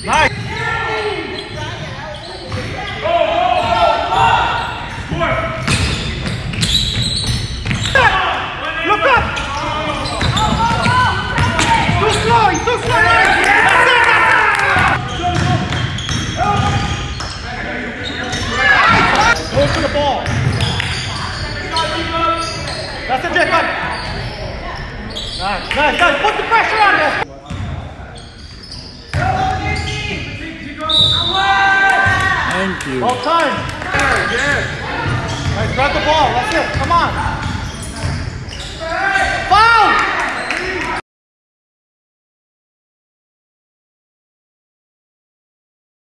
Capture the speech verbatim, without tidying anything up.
Nice. Look up. Too slow. He's too slow. Go for the ball. That's it, Jacob. Nice, nice, nice. Put the pressure on there. Thank you. All time. Yeah, yeah. Nice, grab the ball. That's it. Come on.